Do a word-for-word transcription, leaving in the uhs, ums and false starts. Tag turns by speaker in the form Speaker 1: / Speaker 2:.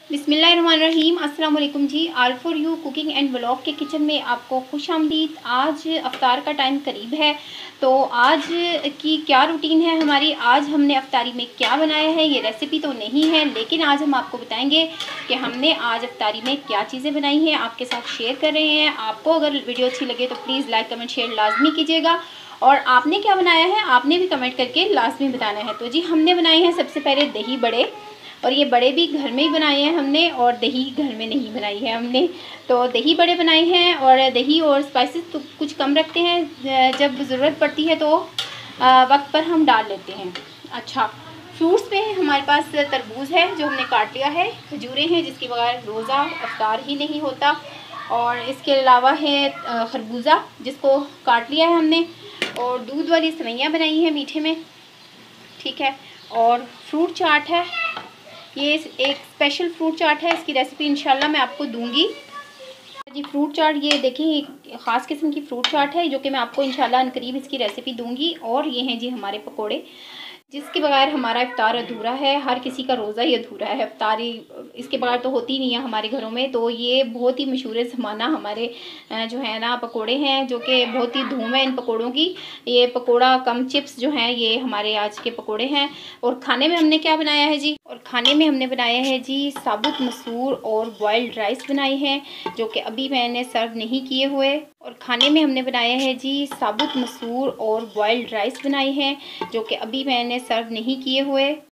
Speaker 1: बिस्मिल्लाहिर्रहमानिर्रहीम। अस्सलाम वालेकुम जी। All for you cooking and blog के किचन में आपको खुश आमदीद। आज अफ्तार का टाइम करीब है, तो आज की क्या रूटीन है हमारी, आज हमने अफ्तारी में क्या बनाया है, ये रेसिपी तो नहीं है, लेकिन आज हम आपको बताएंगे कि हमने आज अफ्तारी में क्या चीज़ें बनाई हैं, आपके साथ शेयर कर रहे हैं। आपको अगर वीडियो अच्छी लगे तो प्लीज़ लाइक कमेंट शेयर लाजमी कीजिएगा, और आपने क्या बनाया है आपने भी कमेंट करके लाजमी बताना है। तो जी हमने बनाए हैं सबसे पहले दही बड़े, और ये बड़े भी घर में ही बनाए हैं हमने, और दही घर में नहीं बनाई है हमने। तो दही बड़े बनाए हैं, और दही और स्पाइसेस तो कुछ कम रखते हैं, जब ज़रूरत पड़ती है तो वक्त पर हम डाल लेते हैं। अच्छा, फ्रूट्स में हमारे पास तरबूज है जो हमने काट लिया है, खजूरें हैं जिसके बगैर रोज़ा अफ्तार ही नहीं होता, और इसके अलावा है खरबूजा जिसको काट लिया है हमने, और दूध वाली सेवइयाँ बनाई हैं मीठे में, ठीक है। और फ्रूट चाट है, ये एक स्पेशल फ्रूट चाट है, इसकी रेसिपी इंशाल्लाह मैं आपको दूंगी जी। फ्रूट चाट ये देखिए ख़ास किस्म की फ्रूट चाट है जो कि मैं आपको इंशाल्लाह अनकरीब इसकी रेसिपी दूंगी। और ये हैं जी हमारे पकोड़े, जिसके बगैर हमारा इफ्तार अधूरा है, हर किसी का रोज़ा ही अधूरा है, इफ्तारी इसके बगैर तो होती नहीं है हमारे घरों में। तो ये बहुत ही मशहूर ज़माना हमारे जो है ना पकोड़े हैं, जो कि बहुत ही धूम है इन पकोड़ों की। ये पकोड़ा कम चिप्स जो हैं ये हमारे आज के पकोड़े हैं। और खाने में हमने क्या बनाया है जी, और खाने में हमने बनाया है जी साबुत मसूर और बॉइल्ड राइस बनाए हैं, जो कि अभी मैंने सर्व नहीं किए हुए। और खाने में हमने बनाया है जी साबुत मसूर और बॉइल्ड राइस बनाए हैं, जो कि अभी मैंने सर्व नहीं किए हुए।